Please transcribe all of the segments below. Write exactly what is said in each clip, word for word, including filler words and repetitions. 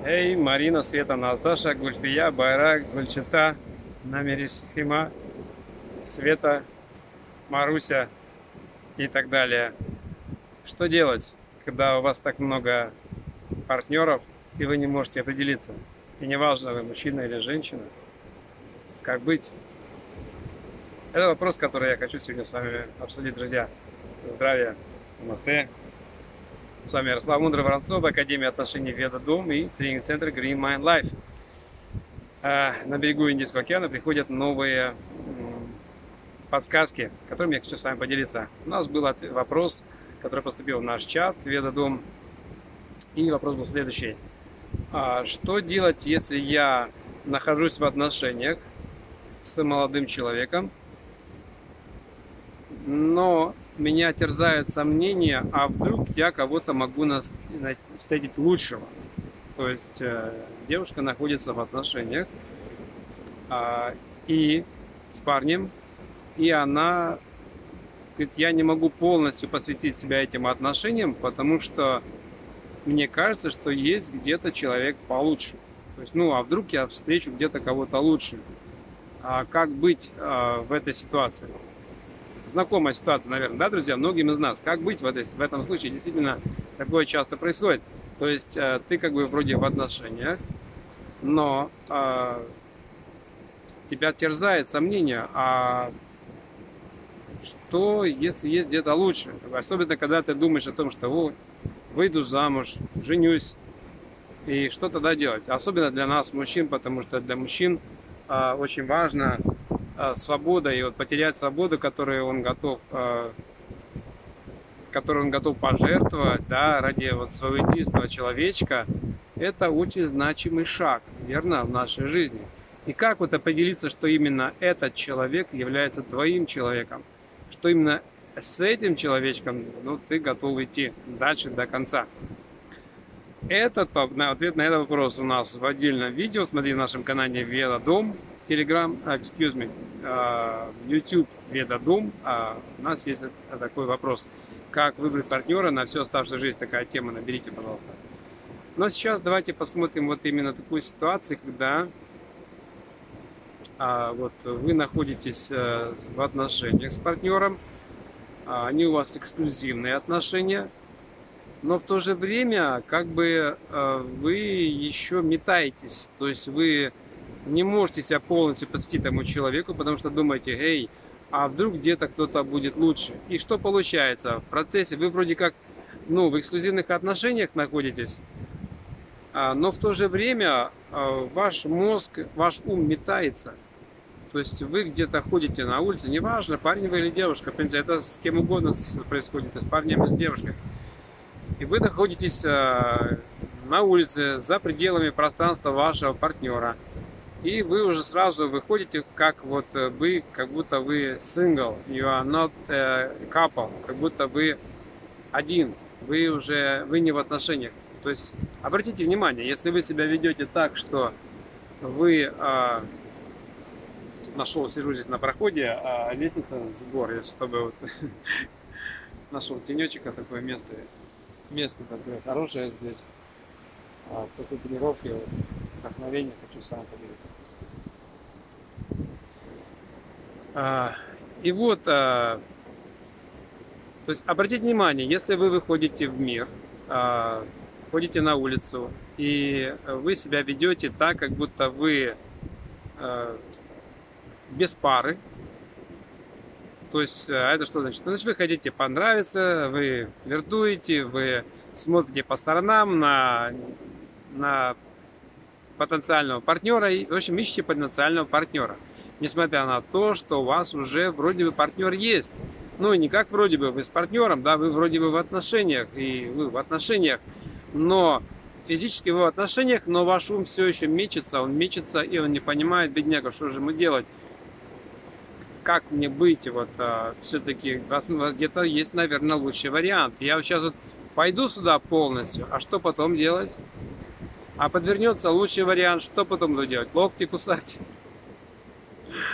Эй, Марина, Света, Наташа, Гульфия, Байрак, Гульчата, Намерисхима, Света, Маруся и так далее. Что делать, когда у вас так много партнеров и вы не можете определиться? И не важно, вы мужчина или женщина, как быть? Это вопрос, который я хочу сегодня с вами обсудить, друзья. Здравия, намасте. С вами Ярослав Мудрый-Воронцов, Академия отношений Веда-Дом и тренинг-центр Green Mind Life. На берегу Индийского океана приходят новые подсказки, которыми я хочу с вами поделиться. У нас был вопрос, который поступил в наш чат Веда-Дом, и вопрос был следующий. Что делать, если я нахожусь в отношениях с молодым человеком, но меня терзают сомнения, а вдруг я кого-то могу встретить лучшего? То есть девушка находится в отношениях и с парнем, и она говорит, я не могу полностью посвятить себя этим отношениям, потому что мне кажется, что есть где-то человек получше. То есть, ну, а вдруг я встречу где-то кого-то лучше? А как быть а, в этой ситуации? Знакомая ситуация, наверное, да, друзья, многим из нас. Как быть в, этой, в этом случае? Действительно, такое часто происходит. То есть, а, ты как бы вроде в отношениях, но а, тебя терзает сомнение, а что, если есть где-то лучше? Особенно, когда ты думаешь о том, что вот, выйду замуж, женюсь, и что тогда делать? Особенно для нас, мужчин, потому что для мужчин а, очень важно а, свобода, и вот потерять свободу, которую он готов, а, которую он готов пожертвовать, да, ради вот своего единственного человечка, это очень значимый шаг, верно, в нашей жизни. И как вот определиться, что именно этот человек является твоим человеком, что именно с этим человечком, ну, ты готов идти дальше до конца. Этот ответ на этот вопрос у нас в отдельном видео. Смотри в нашем канале Веда-Дом, Telegram, excuse me, YouTube Веда-Дом. У нас есть такой вопрос, как выбрать партнера на всю оставшуюся жизнь. Такая тема, наберите, пожалуйста. Но сейчас давайте посмотрим вот именно такую ситуацию, когда вот вы находитесь в отношениях с партнером. Они у вас эксклюзивные отношения, но в то же время как бы вы еще метаетесь, то есть вы не можете себя полностью посвятить этому человеку, потому что думаете, эй, а вдруг где-то кто-то будет лучше. И что получается? В процессе вы вроде как, ну, в эксклюзивных отношениях находитесь, но в то же время ваш мозг, ваш ум метается. То есть вы где-то ходите на улице, неважно, парень вы или девушка, в принципе, это с кем угодно происходит, с парнем и с девушкой. И вы находитесь на улице, за пределами пространства вашего партнера. И вы уже сразу выходите, как вот вы, как будто вы single, you are not a couple, как будто вы один, вы уже, вы не в отношениях. То есть, обратите внимание, если вы себя ведете так, что вы... Нашел, сижу здесь на проходе, а лестница с гор, чтобы вот нашел тенечка, такое место, место такое хорошее здесь. А после тренировки, вот, вдохновение хочу с вами поделиться. А, и вот, а, то есть обратите внимание, если вы выходите в мир, а, ходите на улицу и вы себя ведете так, как будто вы а, без пары, то есть, а это что значит? Значит, вы хотите понравиться, вы флиртуете, вы смотрите по сторонам на, на потенциального партнера, и, в общем, ищете потенциального партнера, несмотря на то, что у вас уже вроде бы партнер есть. Ну, и не как вроде бы вы с партнером, да, вы вроде бы в отношениях, и вы в отношениях, но физически вы в отношениях, но ваш ум все еще мечется, он мечется, и он не понимает, бедняга, что же ему делать. Как мне быть, вот, а, все-таки где-то есть, наверное, лучший вариант. Я вот сейчас вот пойду сюда полностью, а что потом делать? А подвернется лучший вариант, что потом буду делать? Локти кусать?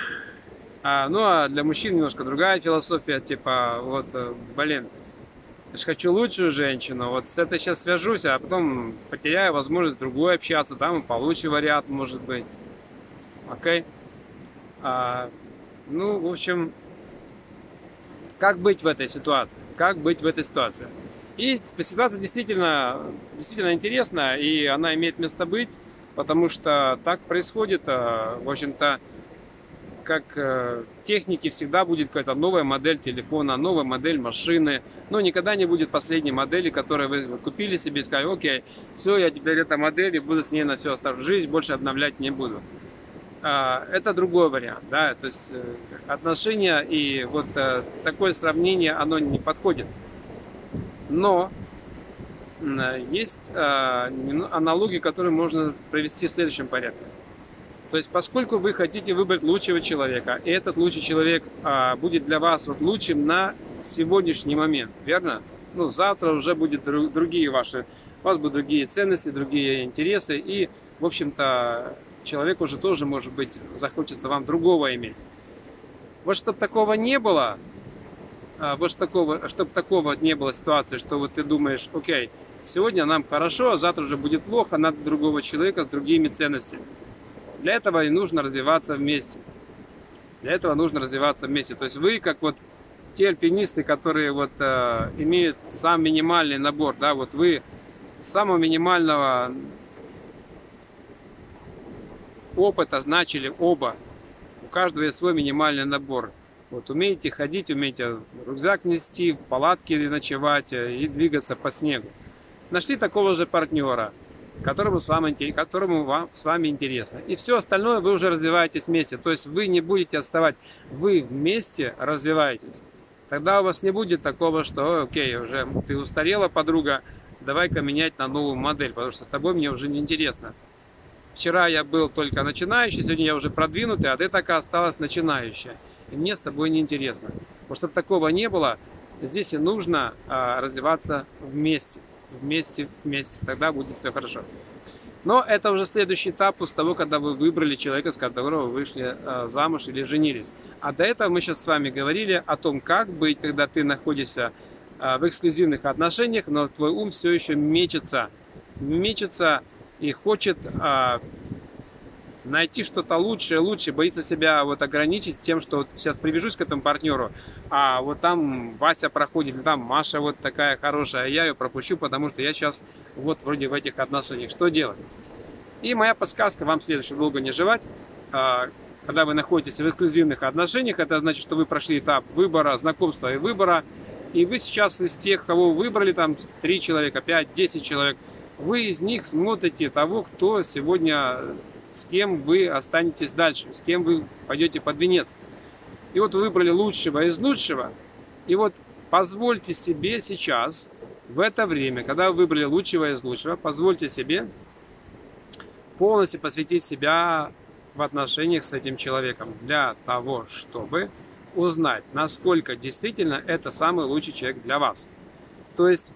А, ну, а для мужчин немножко другая философия, типа, вот, блин, Я же хочу лучшую женщину, вот с этой сейчас свяжусь, а потом потеряю возможность с другой общаться, там и получше вариант может быть. Окей? А, ну, в общем, как быть в этой ситуации? Как быть в этой ситуации? И ситуация действительно, действительно интересная, и она имеет место быть, потому что так происходит, в общем-то, как техники всегда будет какая-то новая модель телефона, новая модель машины, но никогда не будет последней модели, которую вы купили себе и сказали: окей, все, я теперь эта модель и буду с ней на всю оставшуюся жизнь, больше обновлять не буду. Это другой вариант, да, то есть отношения и вот такое сравнение, оно не подходит. Но есть аналогии, которые можно провести в следующем порядке. То есть, поскольку вы хотите выбрать лучшего человека, и этот лучший человек будет для вас вот лучшим на сегодняшний момент, верно? Ну, завтра уже будут другие ваши, у вас будут другие ценности, другие интересы, и, в общем-то, человек уже тоже, может быть, захочется вам другого иметь. Вот чтобы такого не было, вот чтобы такого, чтобы такого не было ситуации, что вот ты думаешь: окей, сегодня нам хорошо, а завтра уже будет плохо, надо другого человека с другими ценностями. Для этого и нужно развиваться вместе. Для этого нужно развиваться вместе. То есть вы, как вот те альпинисты, которые вот э, имеют сам минимальный набор, да, вот вы с самого минимального опыта начали оба. У каждого есть свой минимальный набор. Вот умеете ходить, умеете рюкзак нести, в палатке ночевать и двигаться по снегу. Нашли такого же партнера, которому с вами, которому вам, с вами интересно. И все остальное вы уже развиваетесь вместе. То есть вы не будете отставать, вы вместе развиваетесь. Тогда у вас не будет такого, что окей, уже ты устарела, подруга, давай-ка менять на новую модель, потому что с тобой мне уже не интересно. Вчера я был только начинающий, сегодня я уже продвинутый, а ты такая осталась начинающая. И мне с тобой не интересно. Вот чтобы такого не было, здесь и нужно а, развиваться вместе. Вместе, вместе. Тогда будет все хорошо. Но это уже следующий этап после того, когда вы выбрали человека, с которого вы вышли а, замуж или женились. А до этого мы сейчас с вами говорили о том, как быть, когда ты находишься а, в эксклюзивных отношениях, но твой ум все еще мечется. Мечется и хочет а, найти что-то лучшее, лучше, боится себя вот ограничить тем, что вот сейчас привяжусь к этому партнеру, а вот там Вася проходит, или там Маша вот такая хорошая, а я ее пропущу, потому что я сейчас вот вроде в этих отношениях. Что делать? И моя подсказка вам следующая: долго не жевать. А, когда вы находитесь в эксклюзивных отношениях, это значит, что вы прошли этап выбора, знакомства и выбора, и вы сейчас из тех, кого вы выбрали, там три человека, пять, десять человек, вы из них смотрите того, кто сегодня, с кем вы останетесь дальше, с кем вы пойдете под венец. И вот вы выбрали лучшего из лучшего. И вот позвольте себе сейчас, в это время, когда вы выбрали лучшего из лучшего, позвольте себе полностью посвятить себя в отношениях с этим человеком, для того, чтобы узнать, насколько действительно это самый лучший человек для вас. То есть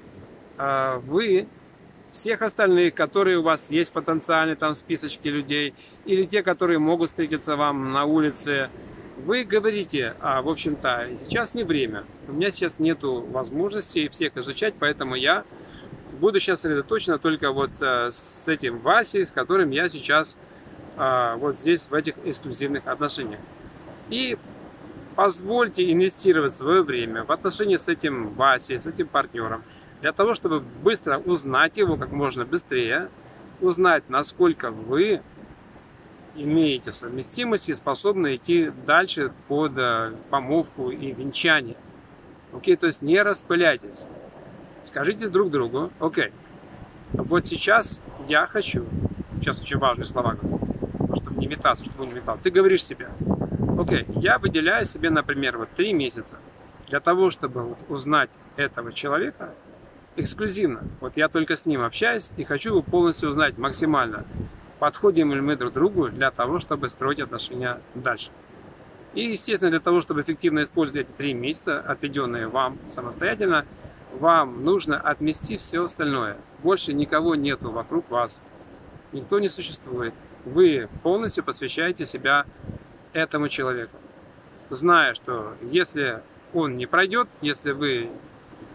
вы всех остальных, которые у вас есть потенциальные там списочки людей, или те, которые могут встретиться вам на улице, вы говорите: а, в общем-то, сейчас не время, у меня сейчас нету возможности всех изучать, поэтому я буду сейчас сосредоточена только вот а, с этим Васей, с которым я сейчас а, вот здесь в этих эксклюзивных отношениях. И позвольте инвестировать свое время в отношения с этим Васей, с этим партнером, для того, чтобы быстро узнать его как можно быстрее, узнать, насколько вы имеете совместимость и способны идти дальше под помолвку и венчание. Окей, то есть не распыляйтесь. Скажите друг другу: окей, вот сейчас я хочу, сейчас очень важные слова, чтобы не метаться, чтобы не метал. Ты говоришь себе: окей, я выделяю себе, например, вот три месяца для того, чтобы вот узнать этого человека эксклюзивно. Вот я только с ним общаюсь и хочу его полностью узнать максимально. Подходим ли мы друг другу для того, чтобы строить отношения дальше. И, естественно, для того, чтобы эффективно использовать эти три месяца, отведенные вам самостоятельно, вам нужно отмести все остальное. Больше никого нету вокруг вас. Никто не существует. Вы полностью посвящаете себя этому человеку, зная, что если он не пройдет, если вы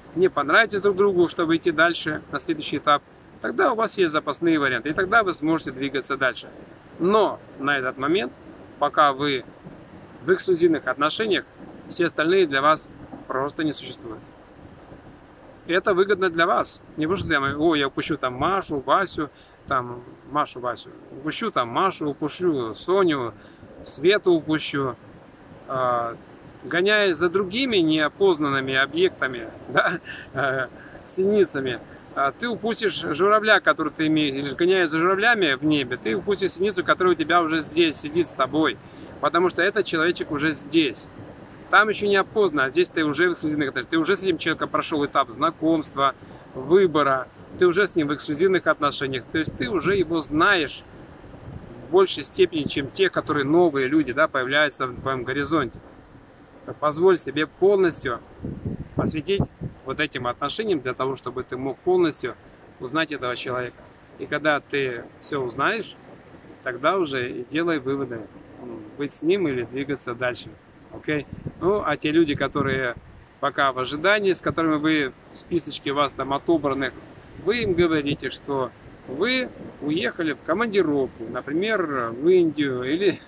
не понравитесь друг другу, чтобы идти дальше на следующий этап, тогда у вас есть запасные варианты, и тогда вы сможете двигаться дальше. Но на этот момент, пока вы в эксклюзивных отношениях, все остальные для вас просто не существуют. И это выгодно для вас. Не потому что я, о, я упущу там Машу, Васю, там Машу, Васю, упущу там Машу, упущу Соню, Свету упущу, э, гоняясь за другими неопознанными объектами, да, э, синицами. Ты упустишь журавля, который ты имеешь, или гоняясь за журавлями в небе, ты упустишь синицу, которая у тебя уже здесь сидит с тобой, потому что этот человечек уже здесь. Там еще не опознан, а здесь ты уже в эксклюзивных отношениях. Ты уже с этим человеком прошел этап знакомства, выбора, ты уже с ним в эксклюзивных отношениях. То есть ты уже его знаешь в большей степени, чем те, которые новые люди, да, появляются в твоем горизонте. Позволь себе полностью посвятить вот этим отношениям для того, чтобы ты мог полностью узнать этого человека. И когда ты все узнаешь, тогда уже и делай выводы, быть с ним или двигаться дальше. Окей? Ну, а те люди, которые пока в ожидании, с которыми вы в списочке вас там отобранных, вы им говорите, что вы уехали в командировку, например, в Индию или,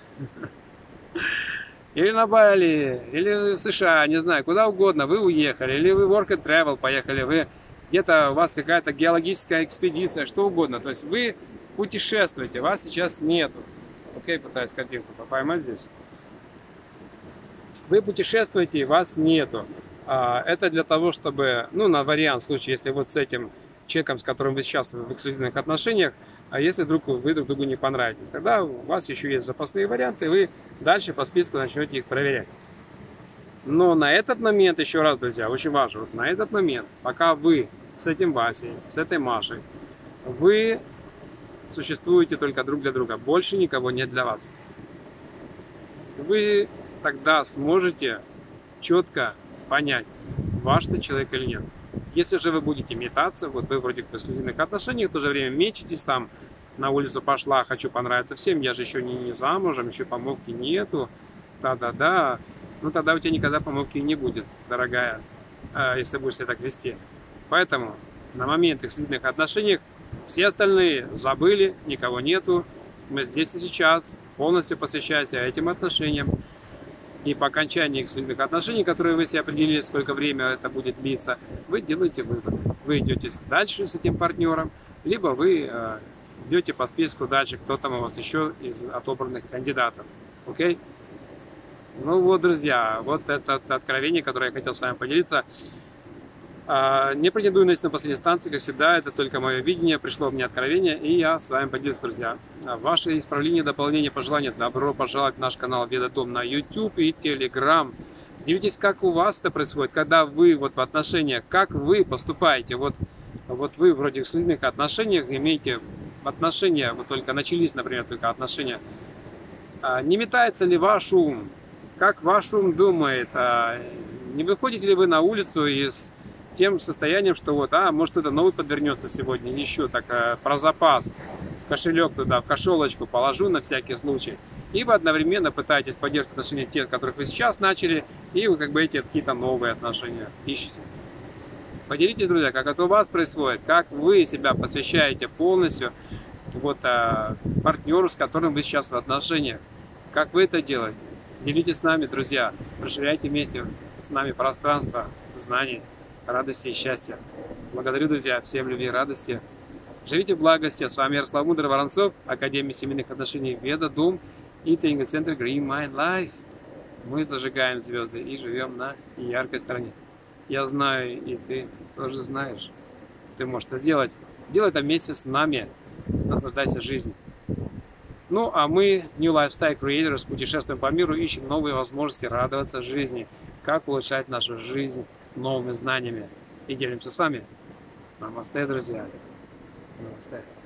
или на Бали, или в США, не знаю, куда угодно, вы уехали, или вы work and travel поехали, вы где-то у вас какая-то геологическая экспедиция, что угодно. То есть вы путешествуете, вас сейчас нету. Окей, пытаюсь картинку поймать здесь. Вы путешествуете, вас нету. Это для того, чтобы, ну, на вариант случая, если вот с этим человеком, с которым вы сейчас в эксклюзивных отношениях, а если вдруг вы друг другу не понравитесь, тогда у вас еще есть запасные варианты, и вы дальше по списку начнете их проверять. Но на этот момент, еще раз, друзья, очень важно, вот на этот момент, пока вы с этим Васей, с этой Машей, вы существуете только друг для друга, больше никого нет для вас. Вы тогда сможете четко понять, ваш ты человек или нет. Если же вы будете метаться, вот вы вроде в эксклюзивных отношениях, в то же время мечетесь там, на улицу пошла, хочу понравиться всем, я же еще не, не замужем, еще помолвки нету, да-да-да, ну тогда у тебя никогда помолвки не будет, дорогая, если будешь себя так вести. Поэтому на момент эксклюзивных отношений все остальные забыли, никого нету, мы здесь и сейчас, полностью посвящаясь этим отношениям. И по окончании эксклюзивных отношений, которые вы себе определили, сколько времени это будет длиться, вы делаете выбор. Вы идете дальше с этим партнером, либо вы э, идете по списку дальше, кто там у вас еще из отобранных кандидатов. Окей? Ну вот, друзья, вот это откровение, которое я хотел с вами поделиться. Э, не претендую на истину последней станции, как всегда, это только мое видение, пришло мне откровение, и я с вами поделился, друзья. Ваши исправления, дополнения, пожелания, добро пожаловать в наш канал Ведодом на YouTube и Telegram. Делитесь, как у вас это происходит, когда вы вот в отношениях, как вы поступаете. Вот, вот вы вроде в эксклюзивных отношениях имеете отношения, вот только начались, например, только отношения. Не метается ли ваш ум? Как ваш ум думает? Не выходите ли вы на улицу и с тем состоянием, что вот, а, может, это новый подвернется сегодня, еще так, про запас. Кошелек туда, в кошелочку положу на всякий случай. И вы одновременно пытаетесь поддерживать отношения тех, которых вы сейчас начали, и вы как бы эти какие-то новые отношения ищете. Поделитесь, друзья, как это у вас происходит, как вы себя посвящаете полностью вот, а, партнеру, с которым вы сейчас в отношениях. Как вы это делаете? Делитесь с нами, друзья. Расширяйте вместе с нами пространство знаний, радости и счастья. Благодарю, друзья, всем любви и радости. Живите в благости. С вами Ярослав Мудрый Воронцов, Академия семейных отношений Ведодом и тренинг-центр Green Mind Life. Мы зажигаем звезды и живем на яркой стороне. Я знаю, и ты тоже знаешь. Ты можешь это сделать. Делай это вместе с нами. Наслаждайся жизнью. Ну, а мы, New Lifestyle Creators, путешествуем по миру, ищем новые возможности радоваться жизни. Как улучшать нашу жизнь новыми знаниями. И делимся с вами. Намасте, друзья. Намасте.